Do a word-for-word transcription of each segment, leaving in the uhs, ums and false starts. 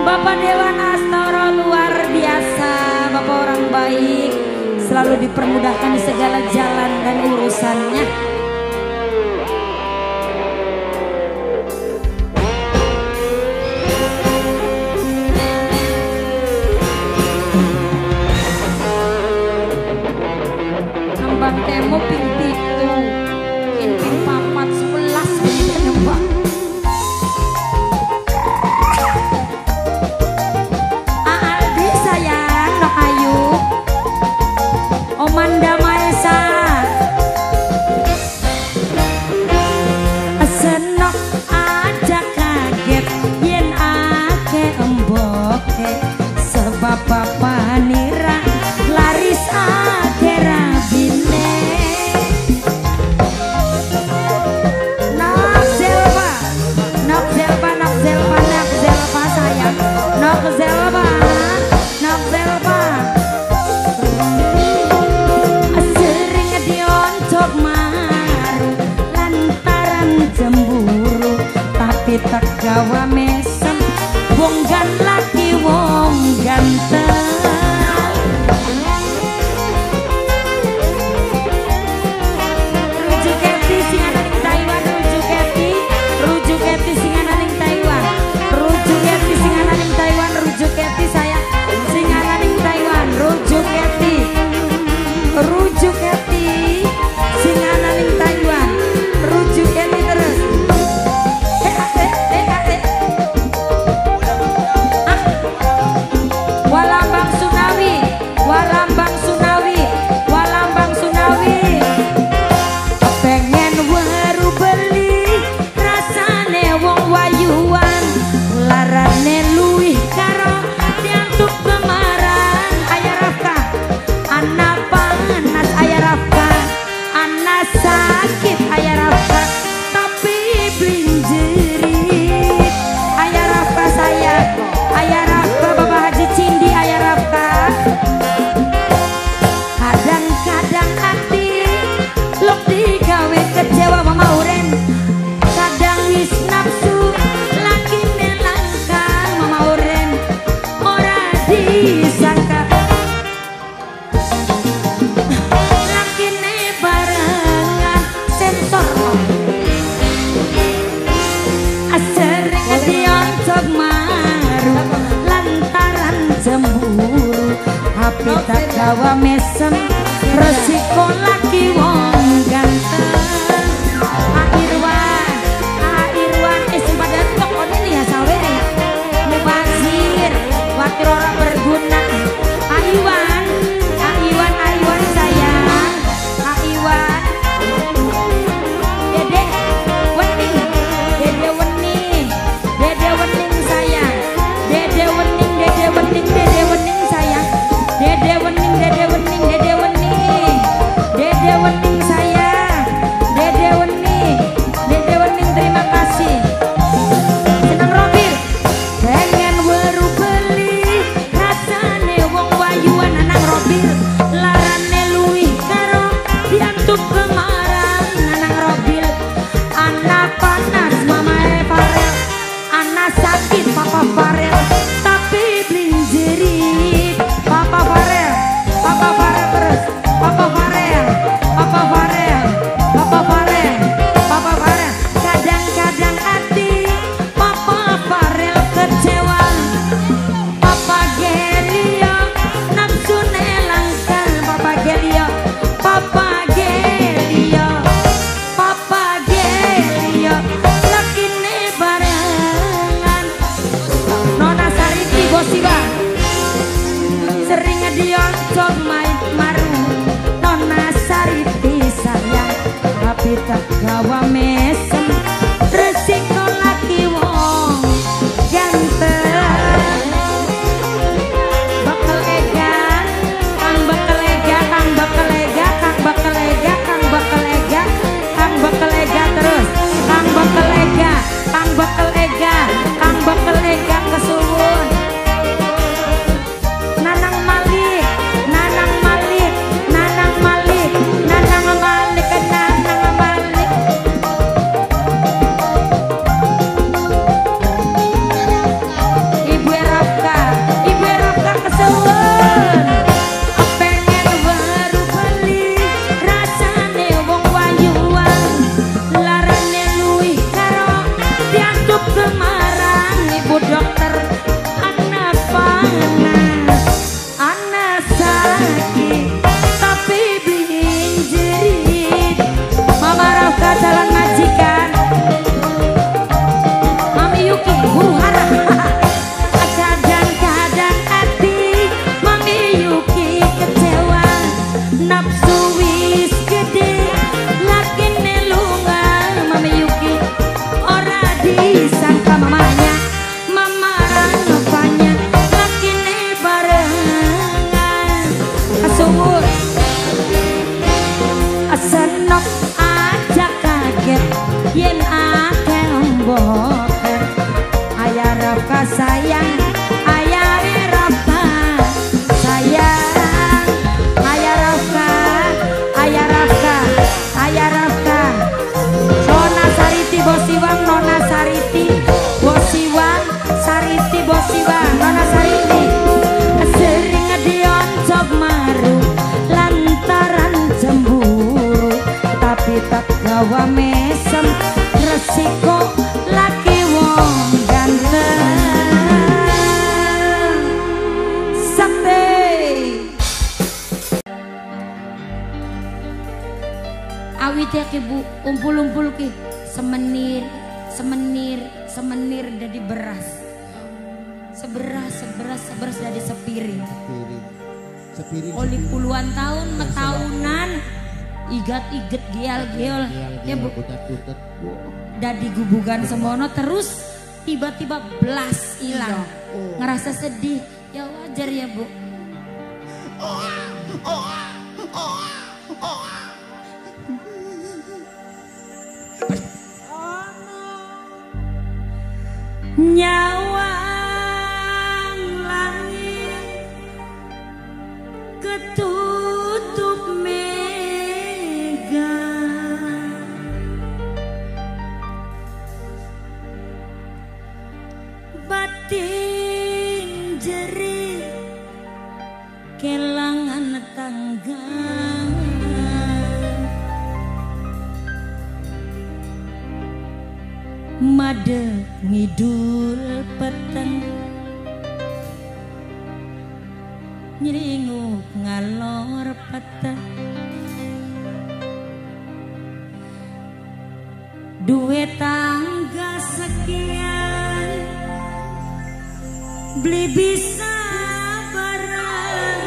Bapak Dewan Astoro luar biasa, Bapak orang baik, selalu dipermudahkan di segala jalan dan urusannya. Nembang temo ping pitu, ping ping papat sebelas begitu nembang. Aldi sayang, Nok Ayu, Omanda Maesa, senok aja kaget yen ake emboke sebab bapak nira laris ake rabine. Nok Zelba, Nok Zelba, Nok Zelba, Nok Zelba sayang, Nok Zelba, Nok Zelba. Sering diontok maru lantaran cemburu, tapi tak gawa mesem bonggan laki wong ganteng. Rujuk Keti singananing Taiwan, rujuk Keti, rujuk Keti singananing Taiwan, rujuk Keti singananing Taiwan, rujuk Keti sayang, singananing Taiwan, rujuk Keti, rujuk Keti singananing Taiwan, rujuk Keti terus. Eh, eh, eh, eh. Ah. Walambang Sunawi, Walambang Sunawi, Walambang Sunawi. Pengen weru beli rasane wong wayuan, larane luwih karo diantuk kemaran. Aya Rafka, ana panas aya Rafka, ana sakit aya Rafka, tapi blinjerit aya Rafka sayang, aya Rafka Bapak Haji Cindi, aya Rafka. Kadang-kadang hati lok digawe kecewa Mama Uren, kadang wis nafsu lagi nelangka Mama Uren, ora disangka lakine barengan sensor. Sering diontok maru lantaran cemburu, tapi tak gawa mesem resiko laki wong ganteng. Airwan, Airwan, eh sempadan tok on ini ya sawer ya, mubazir, wakil orang berguna. Aiwan, Aiwan, Aiwan sayang, Aiwan, Dede Wening, Dede Wening, Dede Wening sayang, Dede Wening, Dede Wening, Dede Wening sayang, Dede Wening, Dede Wening, Dede Wening, Dede Wening sayang, Dede Wening, Dede Wening terima kasih. Senang Robil, pengen weru beli rasane wong wayuan anang Robil, larane luwih karo diantuk kemarang anang Robil, ana panas Mama Farel, ana sakit Papa Farel, tapi blinjerit Papa Farel, Papa Farel terus, Papa Farel, Papa Farel, Papa Farel, Papa Farel. Kadang-kadang hati Papa Farel kecewa, Papa Gelio nafsu nelangkan, Papa Gelio, Papa Gelio, Papa Gelio lakine barengan Nona Sariti Bosiba. Sering dioncok main maru Nona Sariti sayang, tapi tak gawa mesem resiko laki wong ganteng. Bakal ega, Kang bakal ega, Kang bakal ega, Kang bakal ega, Kang bakal ega, Kang bakal ega terus, Kang bakal ega, Kang bakal ega, Kang bakal ega kesuwun. Nanang Malik, Nanang Malik, Nanang Malik, Nanang Malik, Nanang Malik. sayang ayah Rafka sayang ayah Rafka ayah Rafka ayah Rafka Nona Sariti Bosiwang Nona Sariti Bosiwang Sariti Bosiwang Nona Sariti sering dioncok maru lantaran cemburu tapi tak gawa mesem resiko laki wong ganteng sakti awit ya ki bu umpul-umpul ki semenir semenir semenir dari beras seberas seberas seberas dari sepiring sepiring oli puluhan tahun metahunan igat-iget gial-gial ya bu dadi gubugan semono terus tiba-tiba belas hilang ngerasa sedih ya wajar ya bu nyawang langit ketutup mega batin jeri kelangan tangga made ngidul peteng nyringuk ngalor peteng duwe tangga sekian beli bisa barang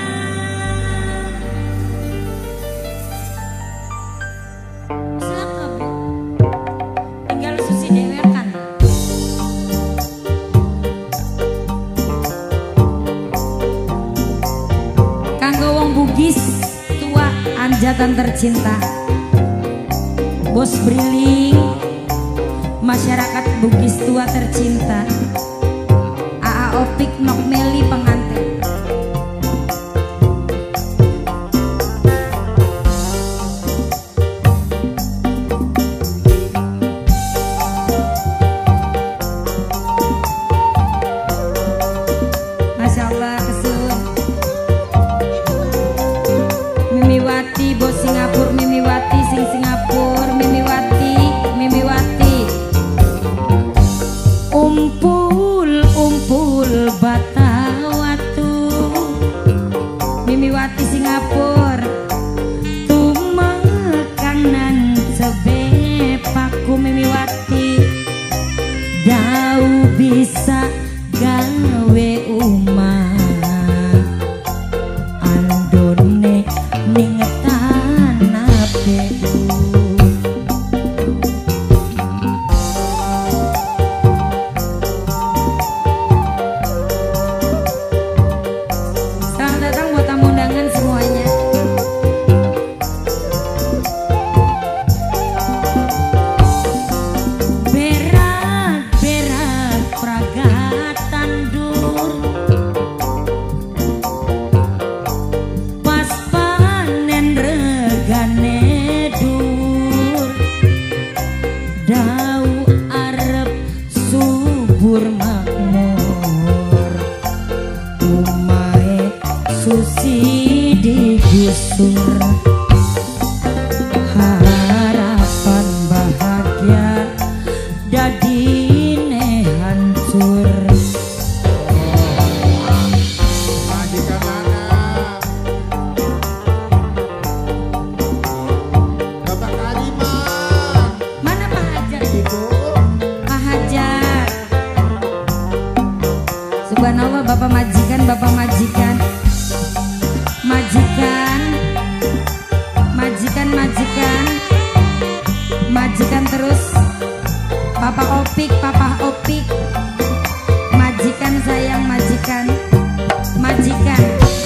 silakan bu tinggal susi dewekan kanggo wong Bugis tua anjatan tercinta Bos Briling masyarakat Bugis tua tercinta A A Opik Nok Meli pengantin Masya Allah kesun Mimiwati Bos Singapura Mimiwati sing Singapura Mimiwati Mimiwati umpul umpul batawatu Mimiwati Singapura tumekanan sebepaku Mimiwati dau bisa gawe umah andone ningetan apeku selamat datang buat tamu undangan semuanya berak-berak pragatan dur pas panen regane dur dau arep subur makmur umae susi digusur harapan bahagia dadine hancur majikan anak Bapak Karimah mana Pak Hajar Ibu Pak Hajar subhanallah Bapak majikan Bapak majikan majikan majikan majikan majikan terus Papa Opik Papa Opik majikan sayang majikan majikan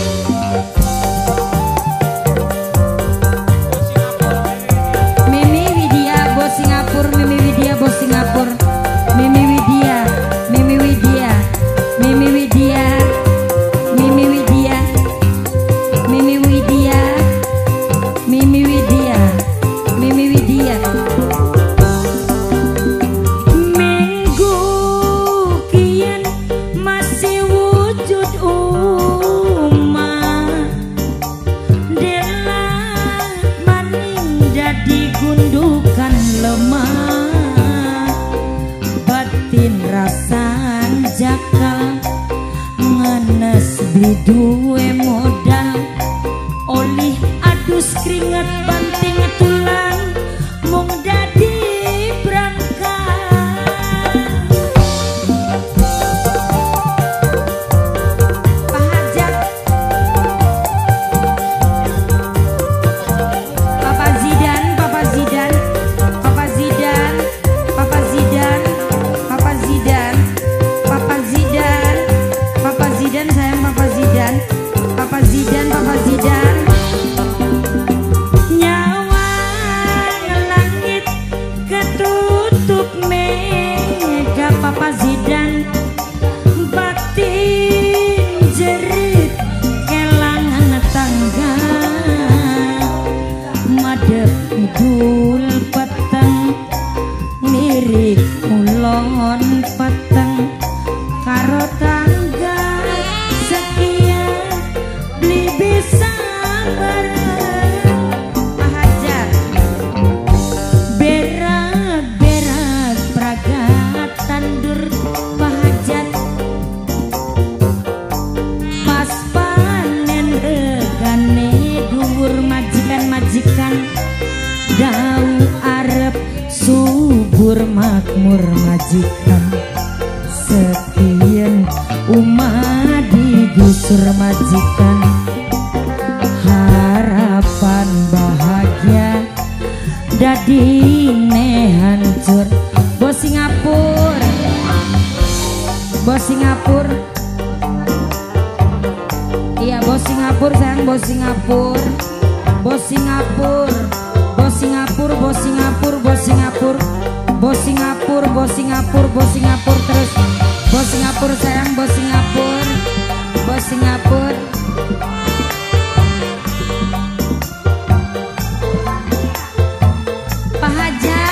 Mimi Widya Bos Singapura Mimi Widya Bos Singapura Mimi Widya Mimi Widya jakal ngenes beli duwe modal olih adus keringet banting tulang mung dadi berangkat Pak Hajat Papa Zidan Papa Zidan Papa Zidan Papa Zidan Papa Zidan Papa Zidan Papa Zidan sayang Papa Zidan Papa Zidan Papa Zidan nyawa ngelangit ketutup mega Papa Zidan batin jerit kelangan tangga madep idul peteng lirik ulon peteng karo tangga sekian beli bisa bareng Pak Hajar berak-berak pragat tandur Pak Hajar pas panen regane dhuwur majikan-majikan dau arep subur makmur majikan sekian umat digusur majikan harapan bahagia dadine hancur bos Singapura bos Singapura iya bos Singapura sayang bos Singapura bos Singapura bos Singapura bos Singapura bos Singapura bos Singapura bos Singapura bos Singapura terus bos Singapura sayang bos Singapura bos Singapura Pak Haja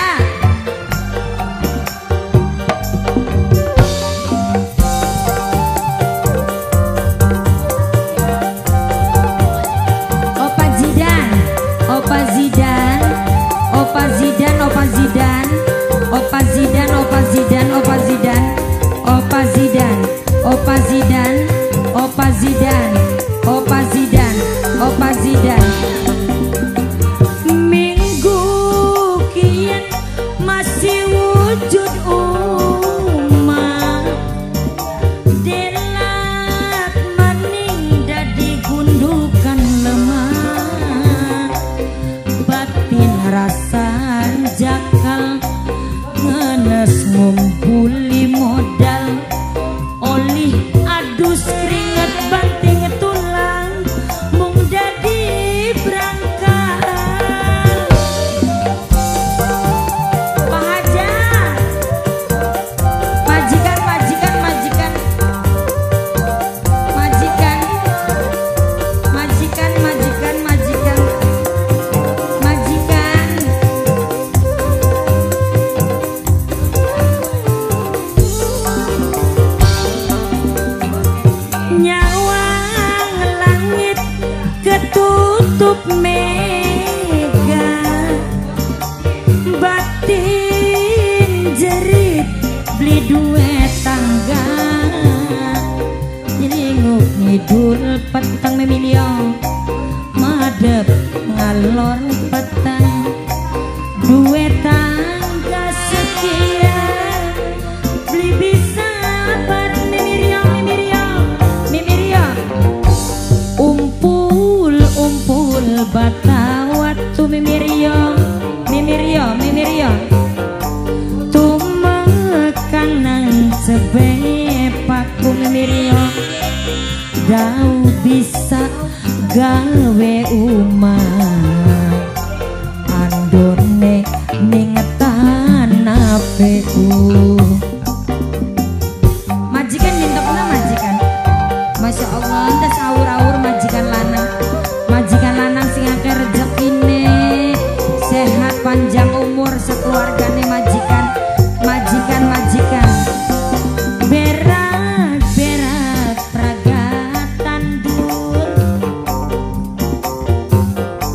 Opa Zidan Opa Zidan Opa Zidan Opa Zidan Opa Zidan Opa Zidan Opa Zidan Opa Zidan Opa Zidan Opa Zidan Opa Zidan Opa Zidan minggu kian masih wujud umat delat maning dadi gundukan lemah batin rasa jakal ngenes ngumpuli modal olih adus keringet banting tulang mung dadi berangkat Pak Haja majikan majikan majikan majikan majikan majikan majikan majikan nyawa langit ketutup mega batin jerit beli duwe tangga nyelinguk ngidul peteng memilio madep ngalor peteng duwe tangga sekian beli bisa bareng mimirio mimirio mimirio umpul umpul batawat tu mimirio mimirio mimirio tumekang nang sebepaku mimirio dau bisa gawe umat andone ning tanah P U majikan nyentokna majikan Masya Allah entes awur-awur majikan lanang majikan lanang sing akeh rezekine sehat panjang umur sekeluargane majikan majikan majikan berak berak pragat tandur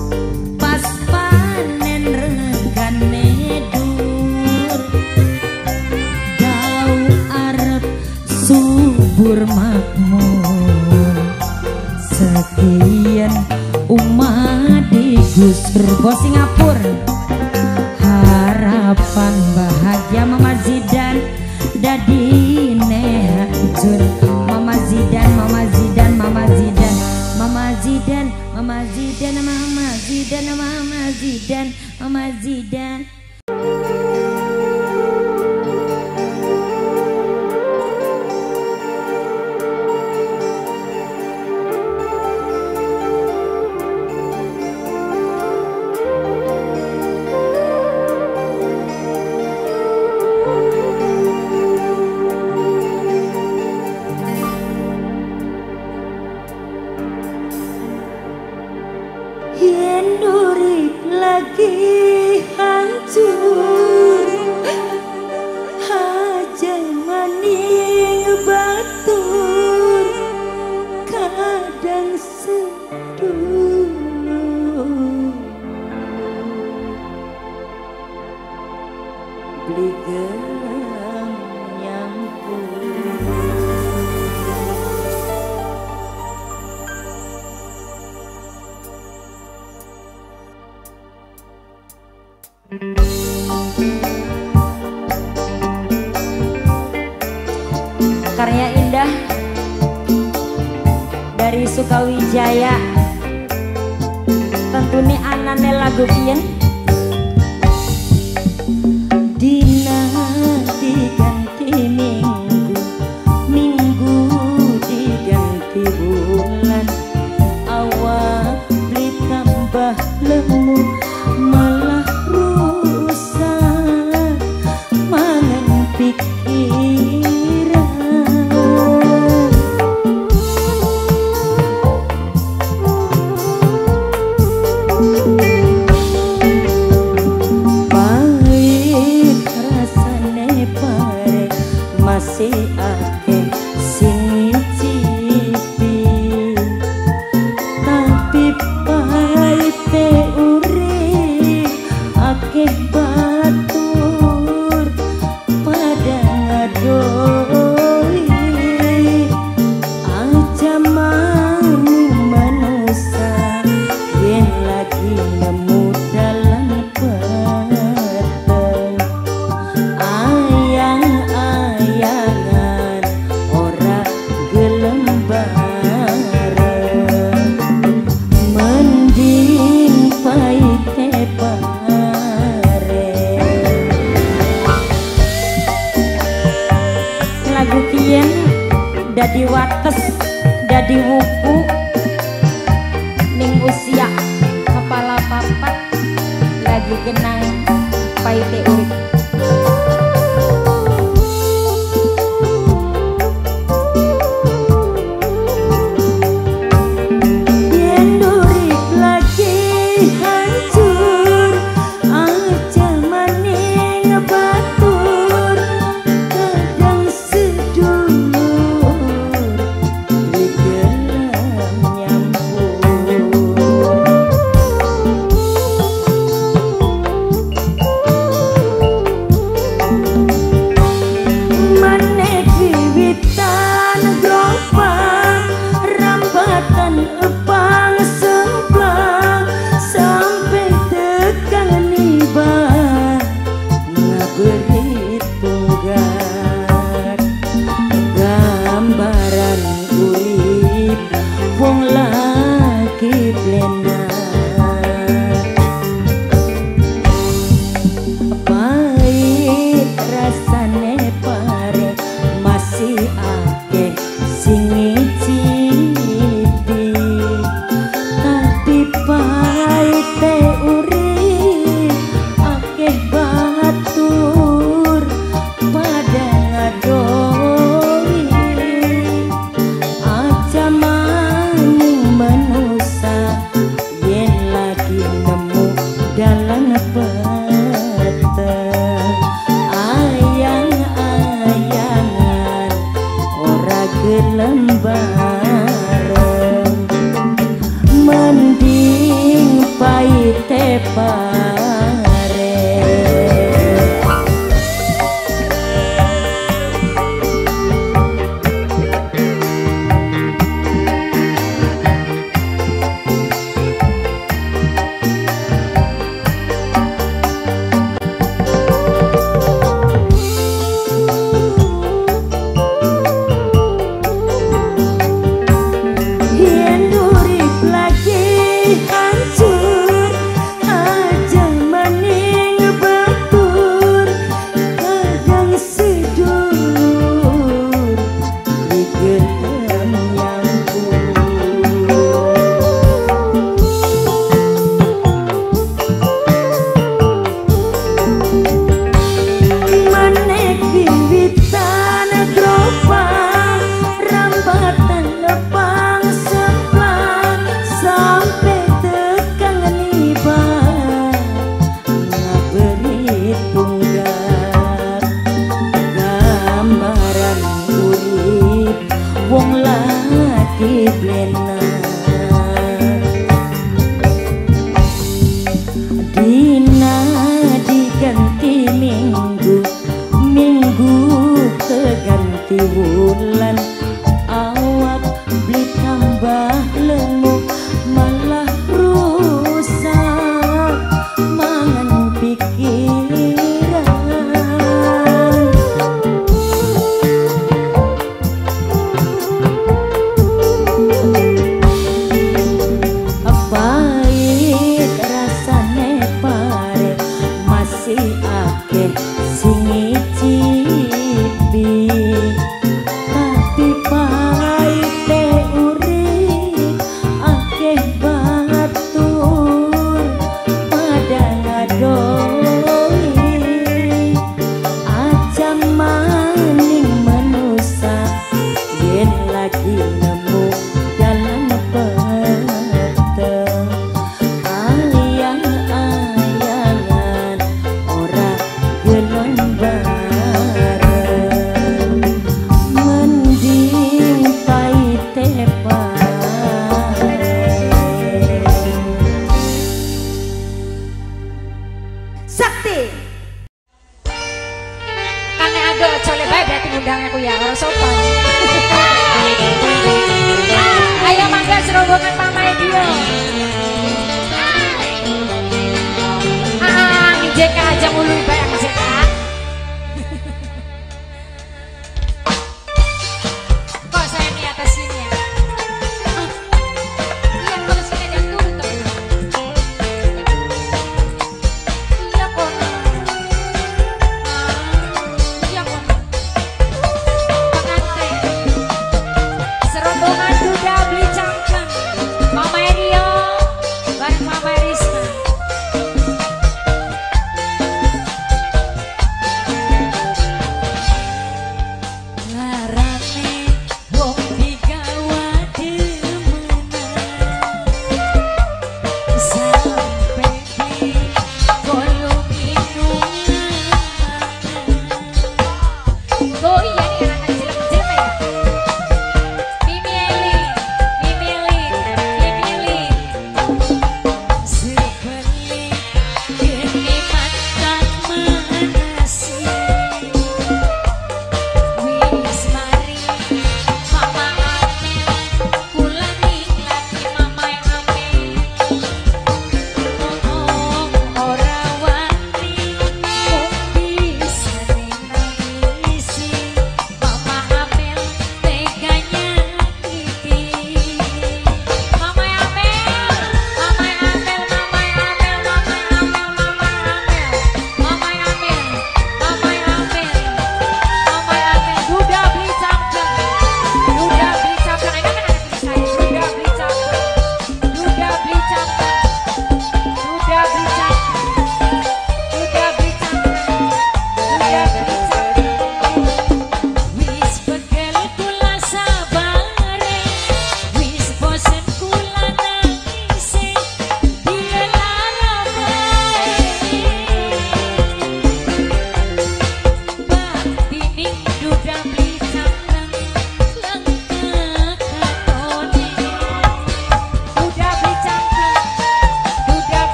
subur makmur. Sekian umat digusur bos Singapura. Harapan bahagia Mama Zidan dadi hancur. Mama Zidan, Mama Zidan, Mama Zidan, Mama Zidan, Mama Zidan, Mama Zidan, Mama Zidan, Mama Zidan. Yen urip lagi hancur, aja maning batur, kadang seduh beli gelang nyampur. Karya indah dari Sukawijaya, tentunya anane lagu pian. Dina diganti minggu, minggu diganti bulan, awak beli tambah lemu, malah rusak mangan pikiran. Pahit rasane pare masih akeh sing ngicipi, tapi pahite urip akeh batur pada ngadoi. Aja mau manusia yen lagi nemu dalam peteng, ayang-ayangan ora gelem bareng, mending pahite bareng. Lagu pian dadi wates, dadi wuku ning usia kepala papat, lagi genang paite urip. Yen urip lagi hancur, aja maning batur, kadang sedulur beli gelang nyampur. Manek wiwitan gropang, rambatan epang semplang, sampai tekan niban ngaberi tunggat. Gambaran urip wong lagi blenar, pahit rasane pare masih akeh sing ngicipi, tapi pahite urip akeh batur pada ngadoi. Aja maning manusia yen lagi nemu dalam peteng, ayang-ayangan ora gelem bareng, mending pahite bareng. gelem nyambung manek bimbitan gropang rambatan lepang seplang sampai tekan nibah ngaberi tunggak gambaran urip wong lagi blena dina diganti minggu minggu keganti bulan awak beli tambah lemuk malah rusak mangan pikiran pahit rasane pare masih akeh sing ngicipi tapi pahite urip akeh batur pada ngadoi aja maning manusa yen lagi nemu dalam peteng ayang-ayangan ora gelem bareng mending pahite bareng Sakti. Kan nek ado aja le bae berarti ngundang aku ya ora sopan.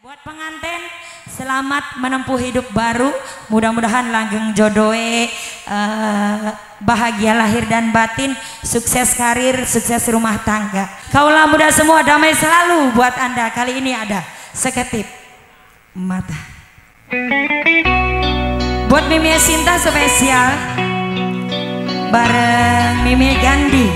Buat pengantin, selamat menempuh hidup baru. Mudah-mudahan langgeng jodohe, uh, bahagia lahir dan batin, sukses karir, sukses rumah tangga. Kaulah muda semua, damai selalu buat Anda. Kali ini ada seketip mata. Buat Mimi Sinta spesial bareng Mimi Gandhi.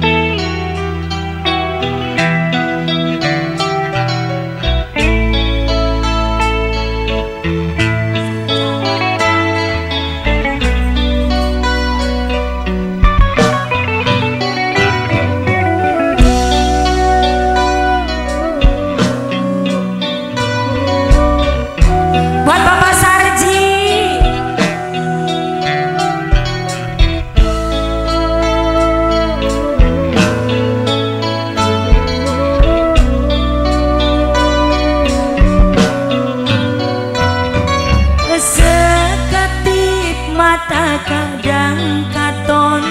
Kadang katon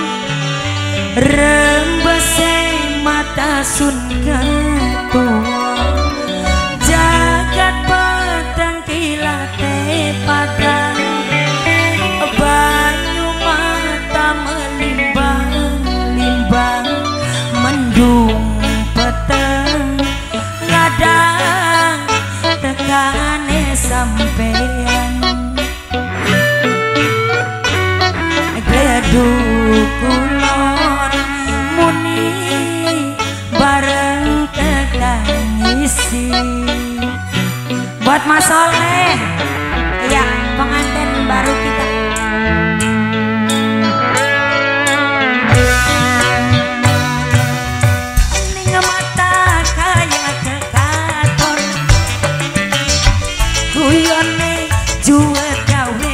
rembese mata sun ketua jagat padang kilate padang banyu mata melimbang-limbang mendung peteng ngadang tekane sampean dukulon muni bareng ketangisi. Buat Mas Soleh, iya pengantin baru kita. Ning mata kaya kekaton guyone juwe gawe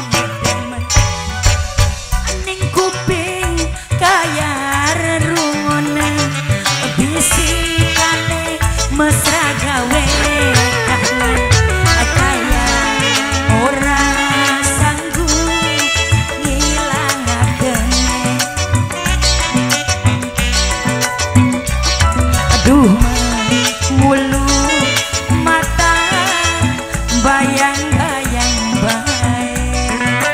mesra gawe kangen kaya ora sanggup ngilangaken. Aduh mulu mata bayang-bayang bae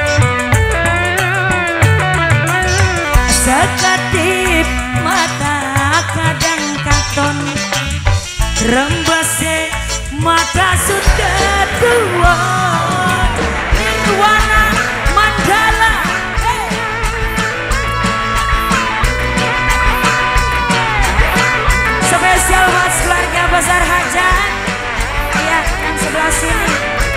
sekatip mata kadang katon rembase mata sudah tua warna mandala. Hey. Spesial buat keluarga besar hajat ya yang sebelah sini.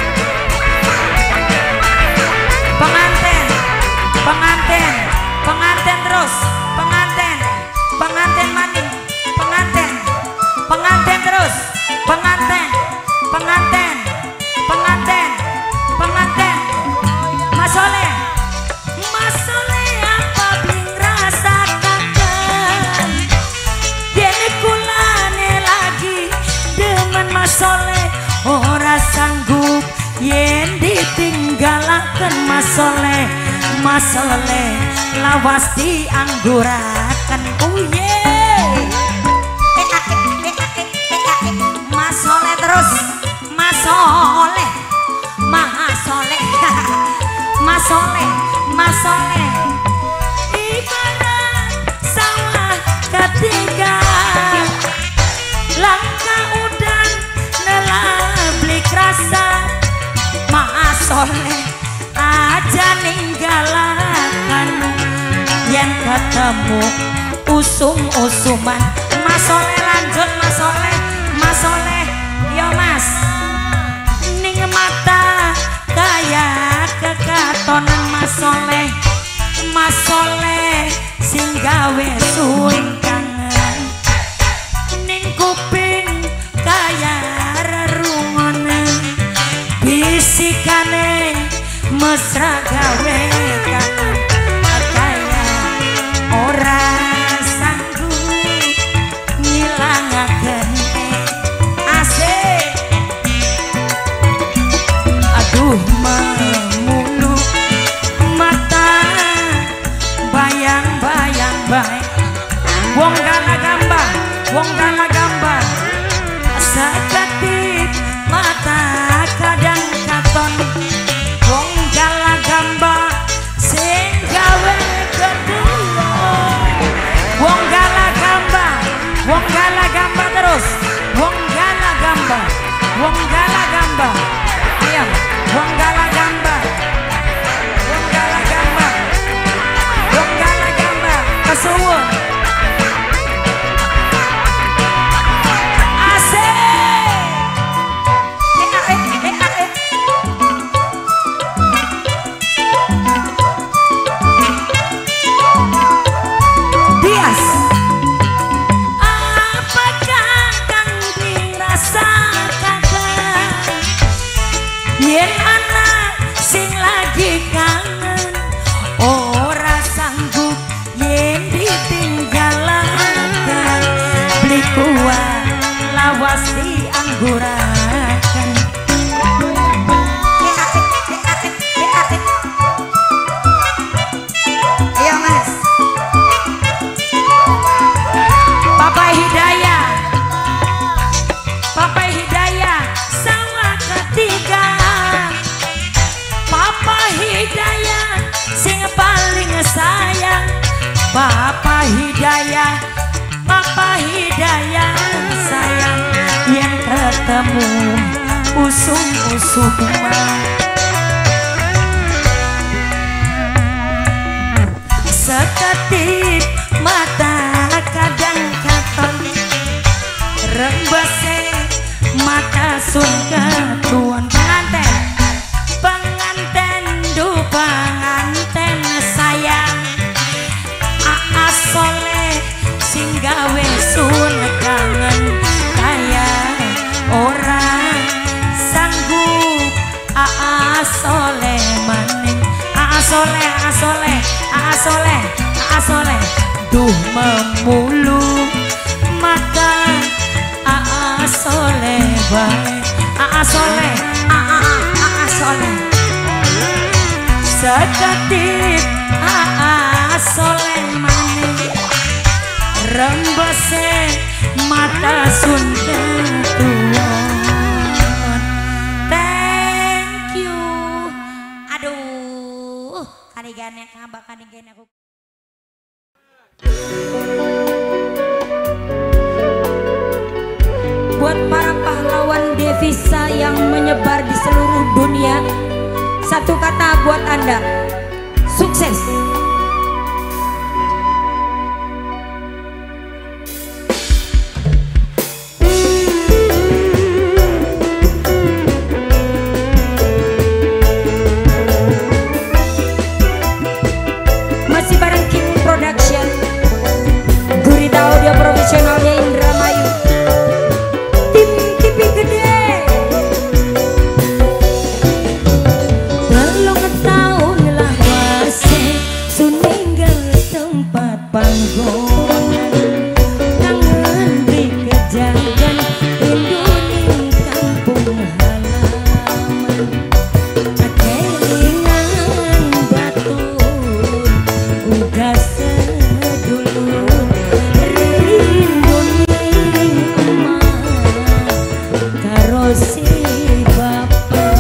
Pengantin, pengantin, pengantin terus, pengantin, pengantin maning, pengantin. Pengantin terus, pengantin, pengantin, pengantin, pengantin. Mas Soleh, Mas Soleh apa bing rasa kangen? Dene kulane lagi demen Mas Soleh ora sanggup yen ditinggalaken Mas Soleh. Mas Soleh lawas diangguraken uye. Mas Soleh terus, Mas Soleh, Mas Soleh, Mas Soleh, Mas Soleh. Ibarat sawah ketiga, langkah udan nelablik rasa. Mas Soleh aja ninggalakan yang ketemu usum-usuman. Mas Soleh lanjut, Mas Soleh. Mas Soleh, yo Mas, ning mata kaya kekatonan Mas Soleh, Mas Soleh sing gawe suling kangen, ning kuping kaya rerungonen, bisikane mesra gawe kangen, kaya ora sanggup ngilangaken. Aduh memulu mata bayang-bayang bae wong kana gambar, wong kana gambar seketip mata Hidayah, Papa Hidayah sayang, yang ketemu usung-usung seketip mata kadang katon rembase mata sun ketuan penganten penganten du penganten sayang Aa Soleh sing gawe sun kangen kaya orang sanggup Aa Soleh maning Aa Soleh Aa Soleh Aa Soleh Aa Soleh duh memulu maka Aa Soleh bae Aa Soleh Aa Aa Soleh seketip Aa Soleh maning rembese mata sun ketuan. Thank you. Aduh, kadigane ngambak kadigane aku. Buat para pahlawan devisa yang menyebar di seluruh dunia, satu kata buat Anda, sukses. Masih bareng King Production, Gurita Audio profesionalnya Indramayu, tim T V gede. Telung tahun lah wase suninggal tempat panggonan kangen di kejagan induning kampung halaman kelingan batur udah sedulur rinduning emak karo si bapak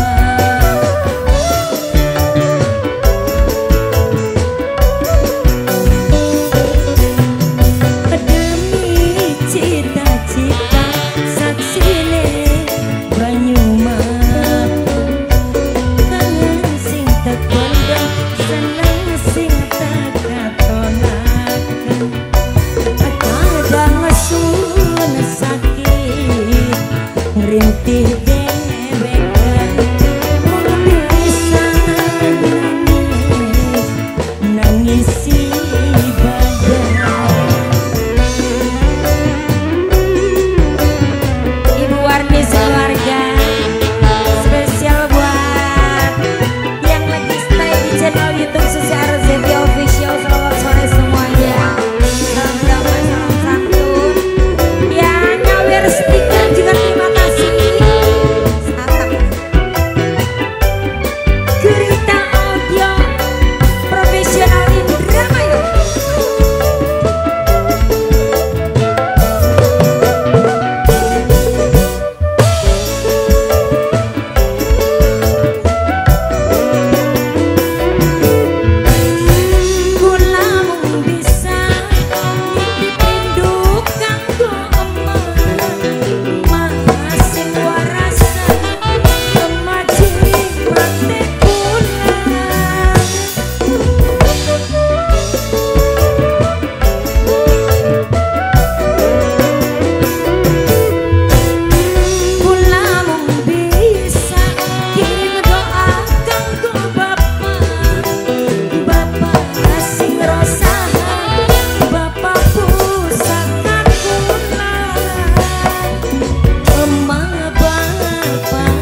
demi cita-cita saksine banyu mateng kangen sing tekondang seneng sing tekatonaken kadang sun sakit rintih dewekan mung bisa nangis nangisi badan. Ibu Warni sekeluarga, spesial buat yang lagi stay di channel YouTube Susi Arzeti Official. Selamat sore semuanya. Salam damai, salam santun. Ya nyawer stiker juga terima kasih. Santap. Gurita Audio profesional Indramayu. Kula mung bisa nitip rindu kanggo emak masing warasan kemaji mati kula mung bisa kirim doa kanggo bapak bapak sing rosahan bapak pusaka kula emak bapak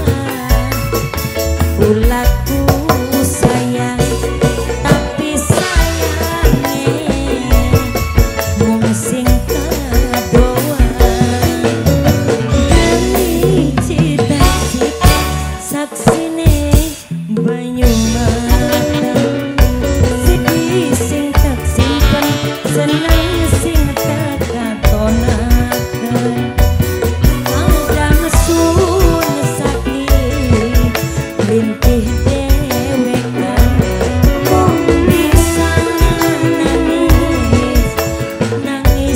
kulaku sayang tapi sayangnya mung sing kadoan demi cita-cita saksine banyu mateng sedih sing tak simpen seneng sing tak katonaken kadang sun sakit rintih dewekan mung bisa nangis nangis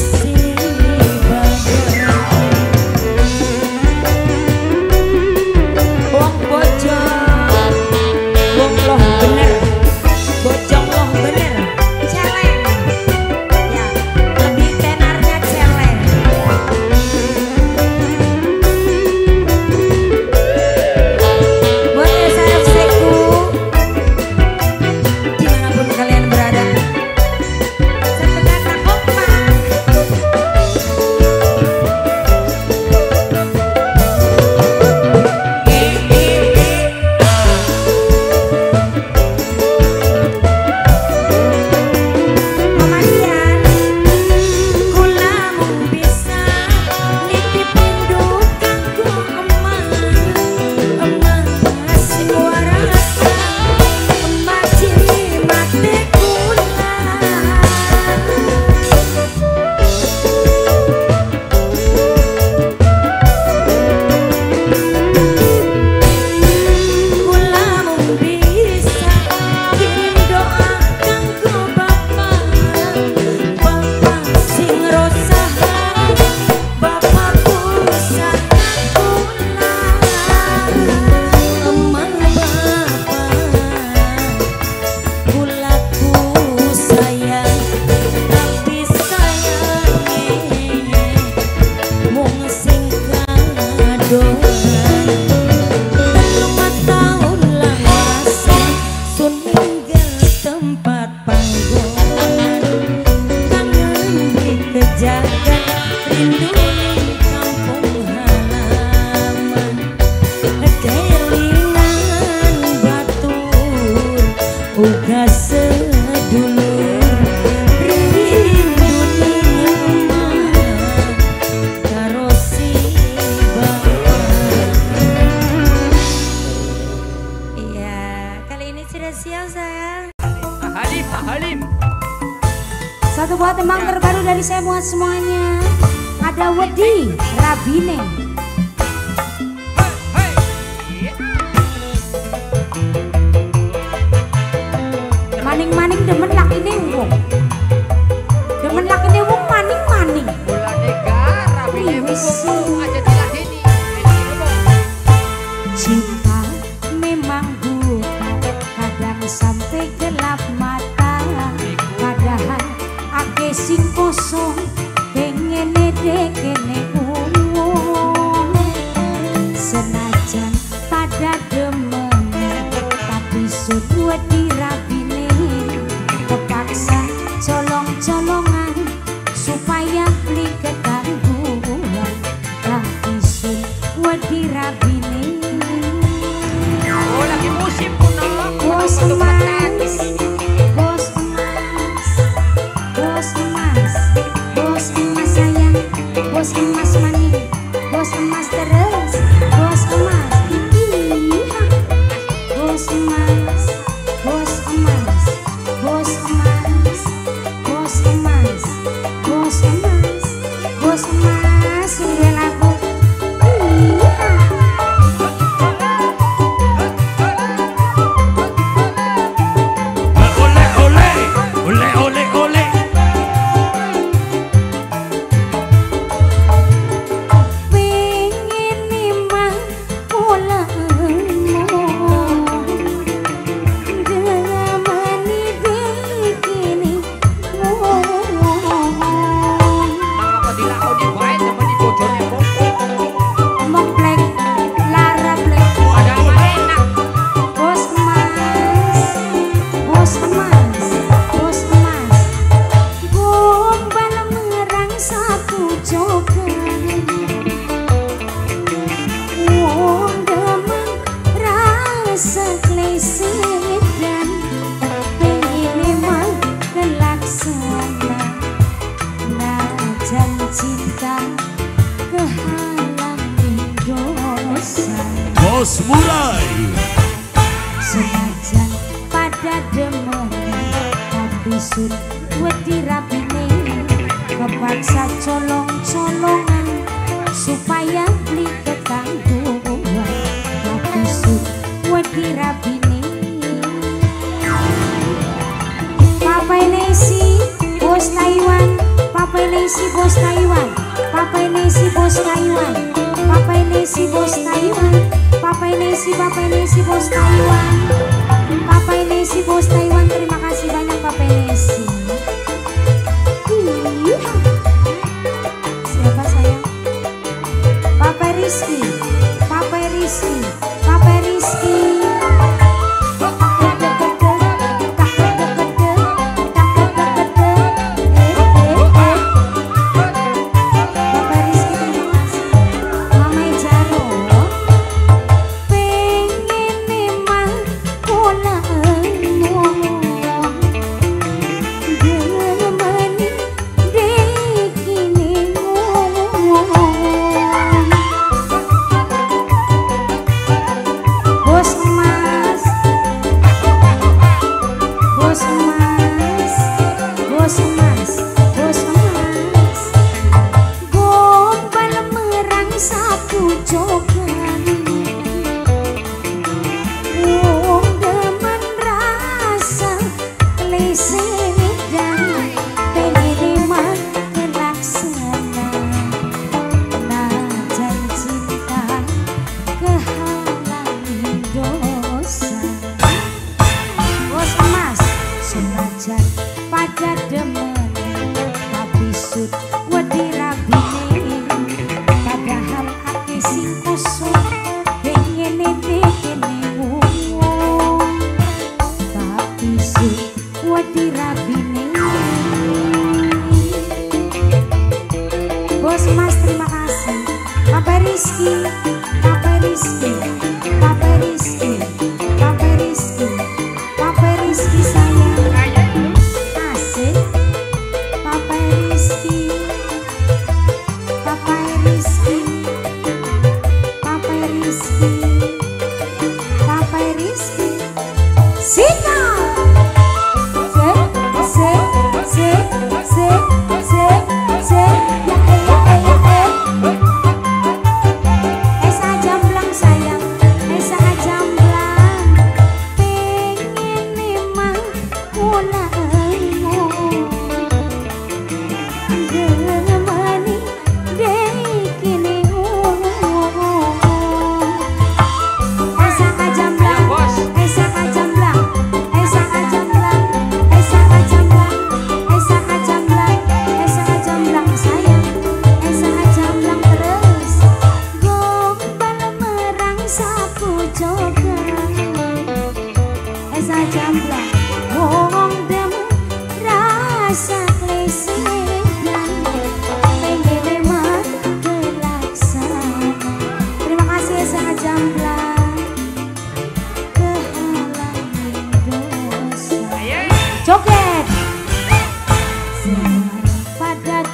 dari saya buat semuanya. Ada Wedi Rabine. Maning-maning demen laki wong. Demen laki wong maning-maning. Cinta memang buta, kadang sampai gelap mata. Padahal ake sing kosong, pengen dekene umum. Senajan pada demen, tapi sudah dirabine. Kepaksa colong-colongan supaya beli ketangguhan, tapi sudah dirabine. Oh, lagi musim kuno. Bos emas, bos emas, bos emas, bos emas sayang, bos emas manis, bos emas terus, bos emas, iya, bos emas, bos emas, bos emas, bos emas, bos emas, bos emas, sudah laku, iya. Bos mulai senajan pada demen, tapi sudah dirapine. Kepaksa colong-colongan supaya beli ketangguhan, tapi sudah dirapine. Papa Nesi bos Taiwan, Papa Nesi bos Taiwan, Papa Nesi bos Taiwan, Papa Nesi bos Taiwan, Papa Nesi, Papa Nesi bos Taiwan, Papa Nesi bos Taiwan. Terima kasih banyak Papa Nesi. Iya. Siapa sayang? Papa Rizky, Papa Rizky, Papa Rizky. Bos Mas, terima kasih. Papa Rizky, Papa Rizky, Papa Rizky, Papa Rizky, Papa Rizky sayang. Asik. Papa Rizky, Papa Rizky, Papa Rizky, Papa Rizky. Sita. Se, se, se, se, se.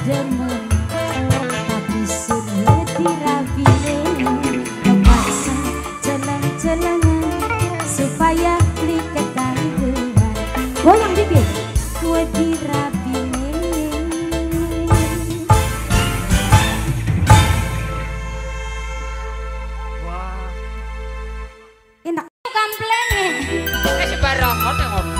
demen tapi sudah dirabine memaksa jalan-jalan supaya liket kandungan goyang bibir kue dirabine Wah. enak kamplenge Eh sembarangan ya ngomong.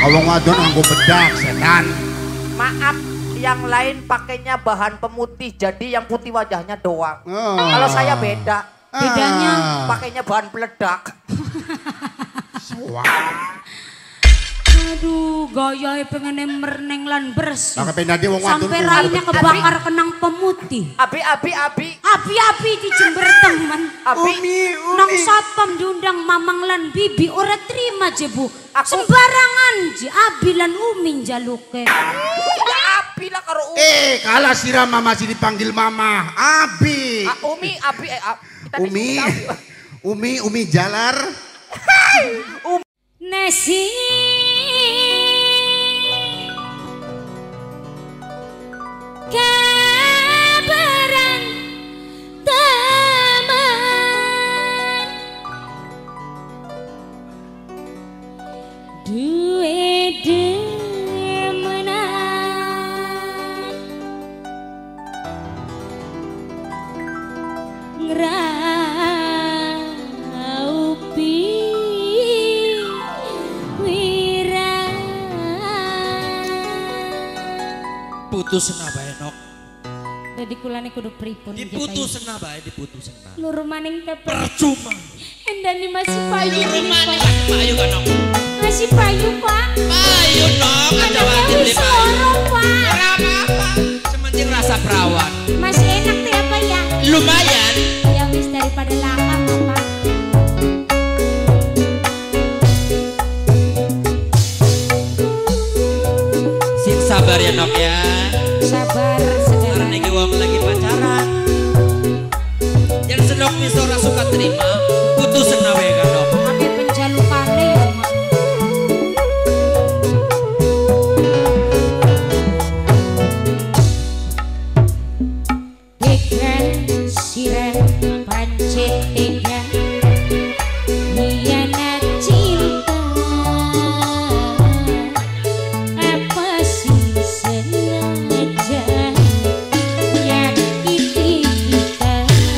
wong wadon nganggo bedak setan. Maaf, yang lain pakainya bahan pemutih, jadi yang putih wajahnya doang. Oh. Kalau saya beda. Bedanya? Ah. Pakainya bahan peledak. Wah. Aduh, gaya pengen merneng lan bersih. Lah kepen dadi wong wadon. Sampai raine kebakar kenang pemutih. Abi, abi, abi. Api-api di Jember teman. Abi. Nang satpam diundang mamang lan bibi ora terima je bu. Aku- Sembarangan je abi lan umi njaluke. Ya abi lah karo Umi. Eh, kalah sirama masih dipanggil mama. Abi. Ah, Umi, abi, eh, ab- kita Umi. disebut abi. Umi, Umi jalar. Nasi kabaran teman duwe demenan ngraupi Putusen bae nok. Dadi kulane kudu pripun Diputusen bae, diputusen. luru maning tepe Percuma. endani masih payu Rumane masih payu kan nok. masih payu pak Payu nok, ada wati beli payu. soro pak Ora apa-apa. Sementing rasa perawan. masih enak tuh apa ya Lumayan. ya wis daripada lakam apa Sip sabar ya nok ya. sabar Karena sekarang iki wong lagi pacaran. Yang sedok wis ora suka terima, putusen wae kan nok. ame penjalukane ya mak Dekan siren pancet tega hianat cinta apa sih sengaja nyakiti kita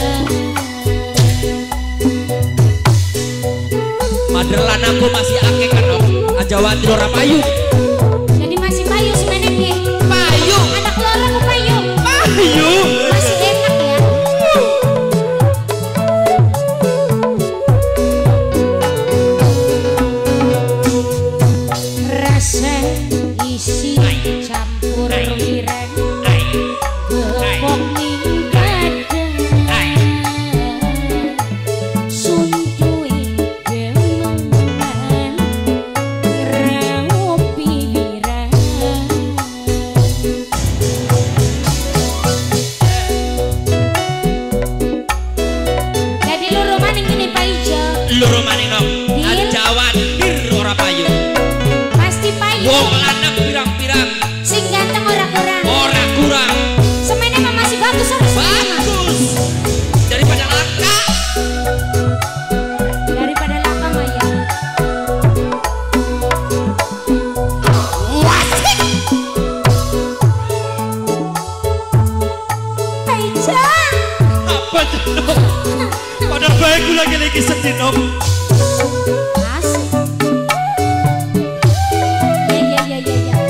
Maderlan aku masih akeh kan nok. Aja wati ora payu. jadi masih payu semeneh piye Payu. anak loro ku payu Payu. masih enak ya rasa isi campur wiran gepok ning badan suntuin demengan raupi wiran jadi loro maning gini Pak Ijo Loro maning nok. Dil. Aja watir ora payu. pasti payu Wong lanang pirang-pirang sing ganteng ora kurang ora kurang. semeneh mah masih bagus harus Bagus. Daripada langka. daripada laka mah ya Pak Ijo Apa tuh? Padahal baik gue lagi-lagi sedih nok. asik ya ya ya ya ya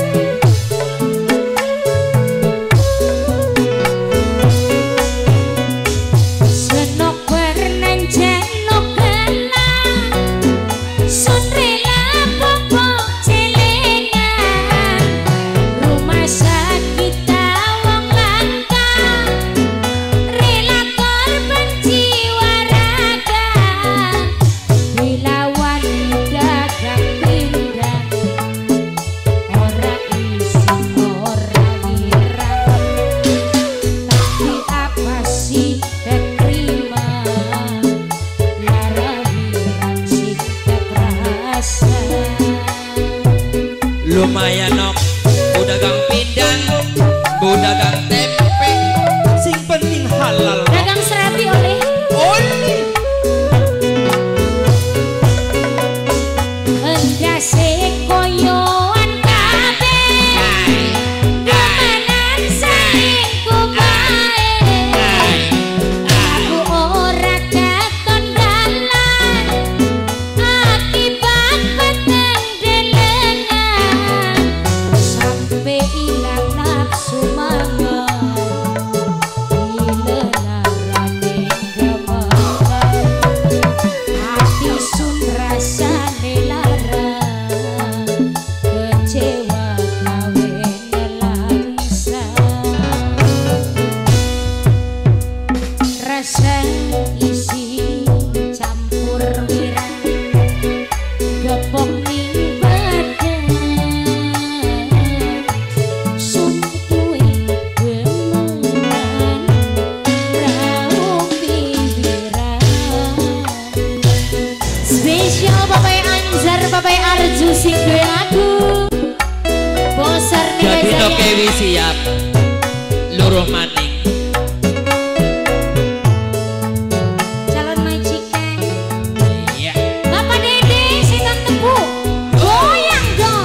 senok bernan janok gelang sun rela popo celengan rumah sakit wong langka rela korban jiwa raga dilawan sing duwe aku poser nih Jadi guys no saya. kewi siap luruh maning. Calon majikan Iya. Bapak Dede setan tebu goyang dong.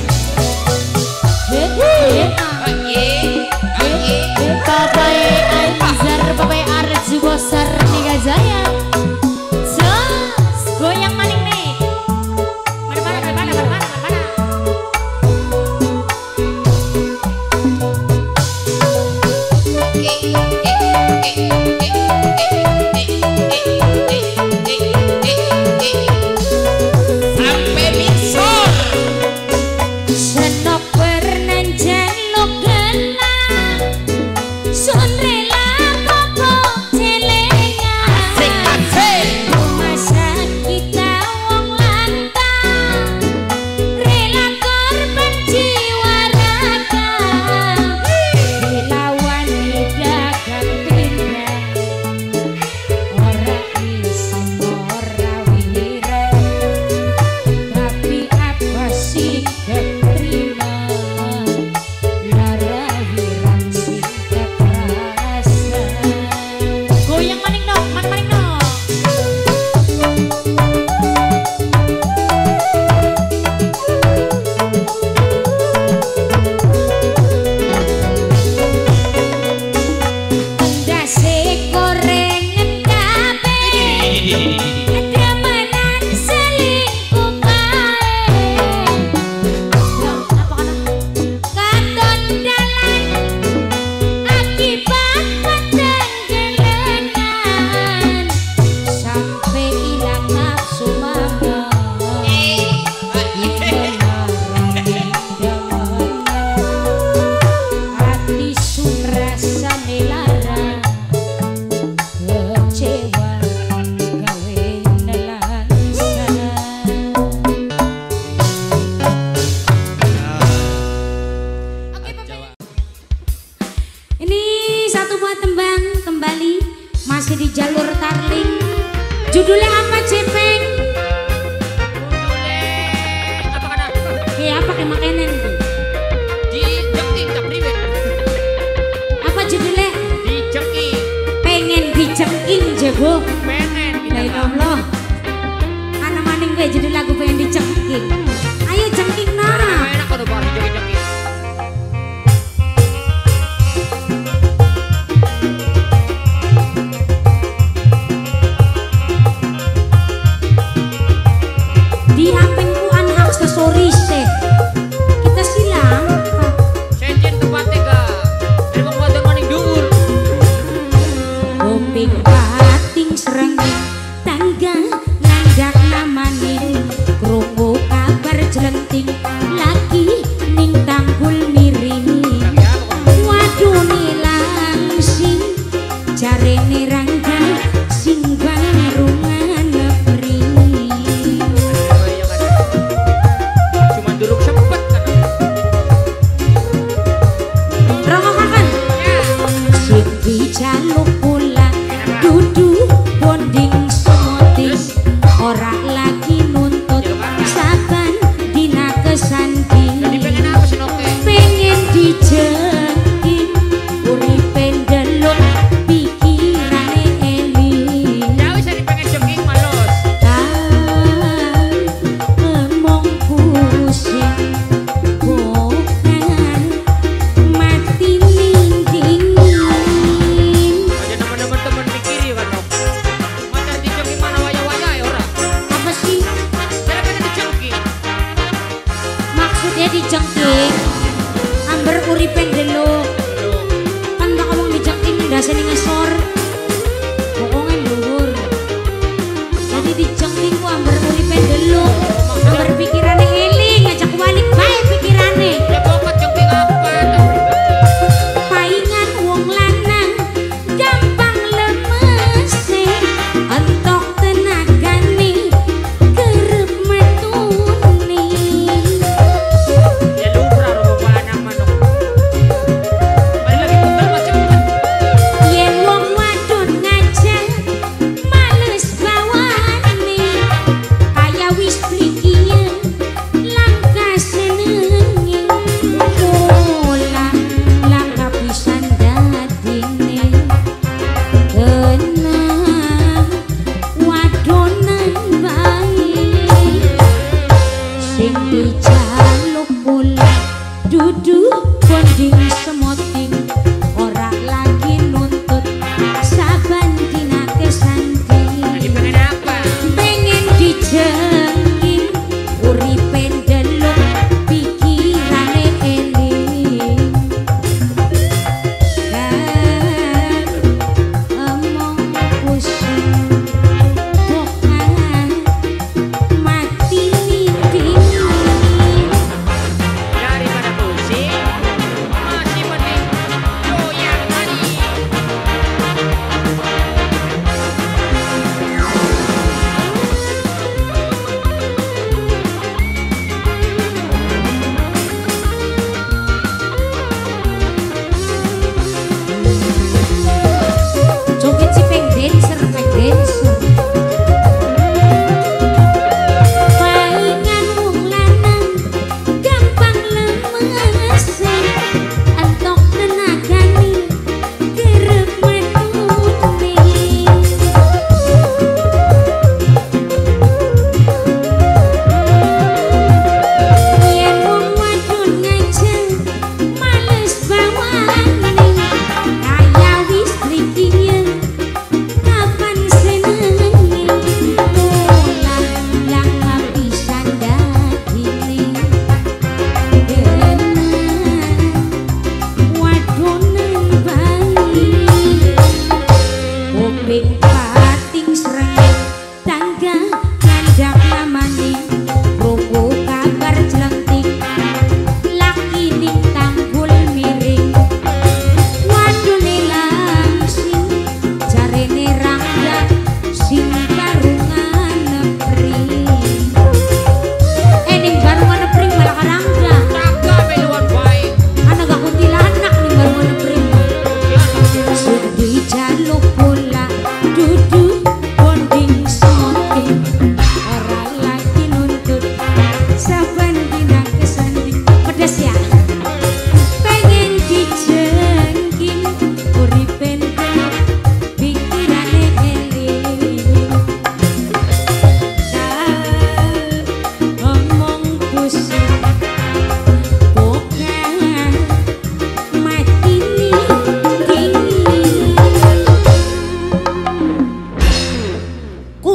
Hep hep Papai Aizar, Papai Arju Bosar nih guys saya. Jos, goyang maning nih. Mana mana mana mana mana mana mana. Sampai misor. Senok bernanjan lo gelang, sun rela popok celengan. Asik asik. Masa kita wong lantang, rela korban jiwa raga, dilawan dagang tindak, ora isin ora wira, tapi apa sih keterima, lara wirang sing keperasa. Goyang maning dong, mana maning dong. Endase gorengan kabeh, dramanan selingkuh kae. Apa kana? Katon dalan akibat petenggelengan, sampai ilang nafsu makan. Hati sun rasane lara, kecewa gawe nelangsa. Ini satu buah tembang kembali masih di jalur Tarling. Judulnya apa Cepeng? Apa kana? Kayak apa kayak makanan tuh? Di jengking tak priwet. Apa judulnya? Di jengking. Pengen dicengking jebo. Pengen Ya Allah. Anak maning gue judul lagu pengen dicengking. Ayo cengking nah. Enak kalau baru jengking-jengking. Di hapengku anak aksesoris teh. Kita silang. Sejen tempatnya ga. Dari mau buat maning dhuwur. Kuping bating serenggi tangga nandak namaning krungu kabar jelenting lagi ning tang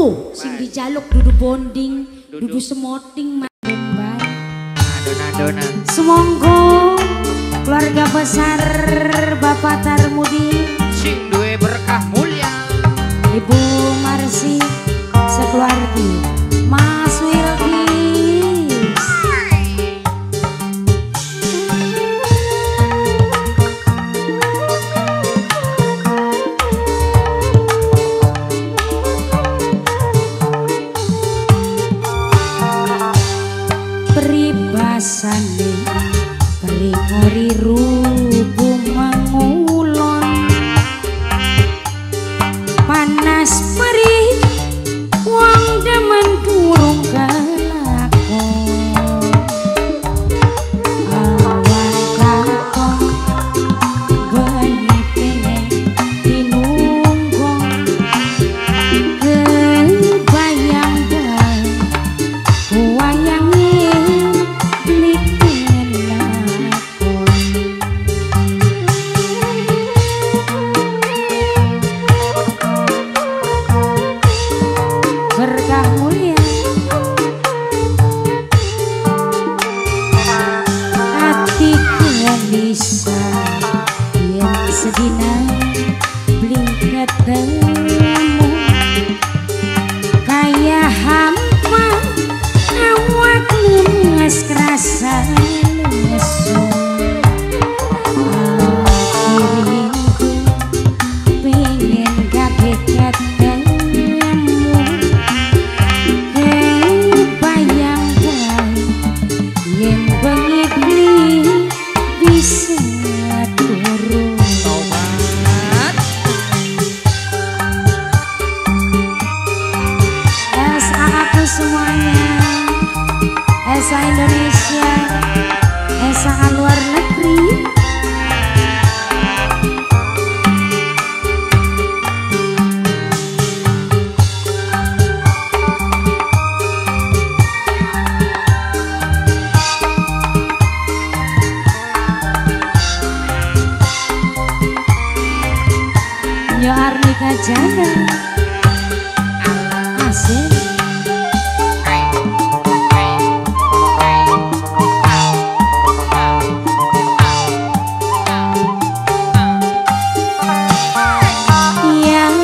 Tuh, sing dijaluk dudu bonding, dudu semoting mandem bae. Adona-adona. Semonggo keluarga besar Bapak Tarmudi, Sing duwe berkah mulia. Ibu Marsi sekeluargi, Mas Wilkis. Peribasane peringori rubu mangulon, panas perih wong demen durung kelakon. Awan kakon bengi pengen dinunggong, kebayang bae wayangin liken lakon. Berkah mulia hati gelisah yen sedina beli ketemu, kaya hampa awak lemes kerasa lesu. Akhirinku pengen kaget ketemu, kebayang bae yen bengi beli bisa turun. Tobat. S A aku semuanya, S A Indonesia, S A luar negeri. Yo Arnika Jana asik. Yang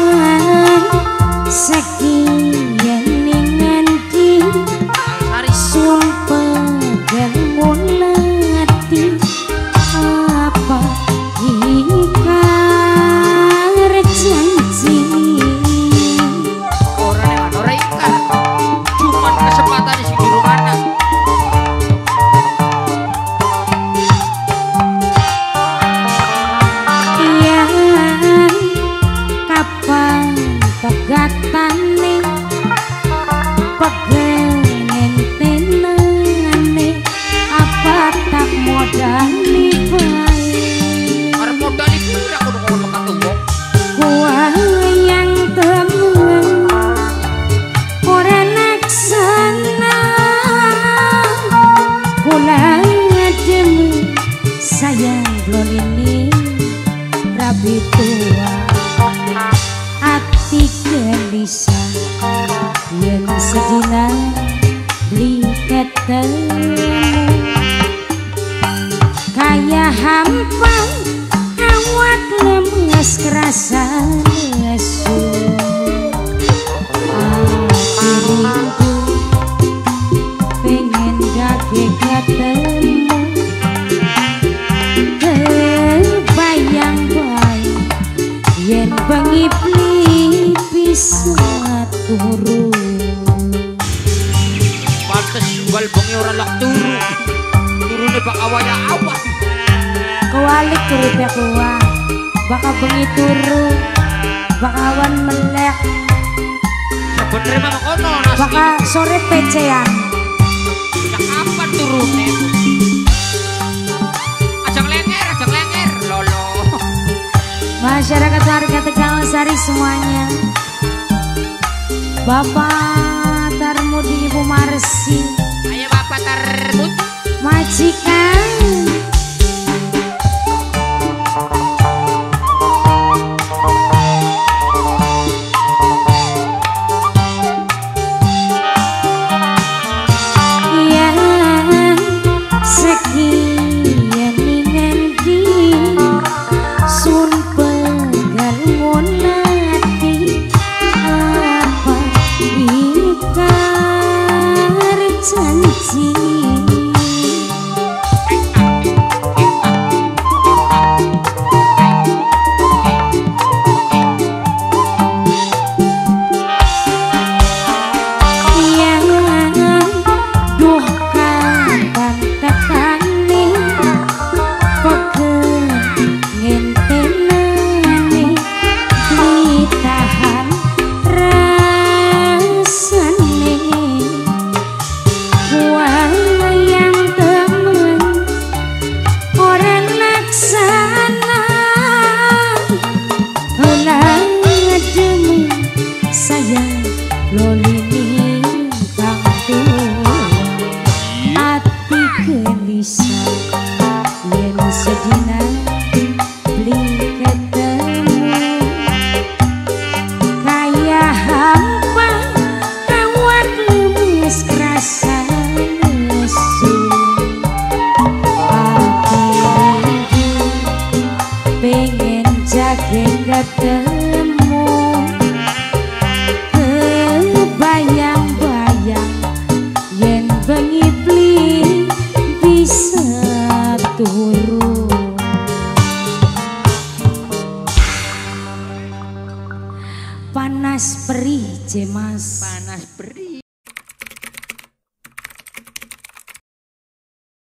sekian nganti sumpah gelmulati, apa ikar janji. Orang yang ora ikar. Cuman kesempatan sing durung ana. Yang kapan pegatane pegengen tenane, apa tak modali bae. Arep modal iki ora kudu kono mekat wong. Gua yang temen ora naksana, kula ngadem sayang lolini rabi tua. Ati gelisah yen sedina beli ketemu, kaya hampa awak lemes kerasa lesu. Akhirinku pengen gage ketemu, kebayang bae yen bengi beli bisa turun. Pantes bal bengi ora lak turu. Turune bak awaya awas. Kewalik turut ya keluar, bakal bengi turu, bakawan melek, Sebenernya mah kono nasi. bakal sore pecean. Ya kapan turune? Ajang lenger, ajang lenger. Lolo. Masyarakat warga Tegal Sari semuanya, Bapak Tarmudi, Ibu Marsi, Ayo Bapak Tarmudi. majikan. lolini kang tuwang ati gelisah yen sedina beli ketemu kaya hampa kawat lemes kerasa nesu ati pengen jageng ketemu kebayang-bayang yen bengi beli bisa turu panas perih cemas Panas beri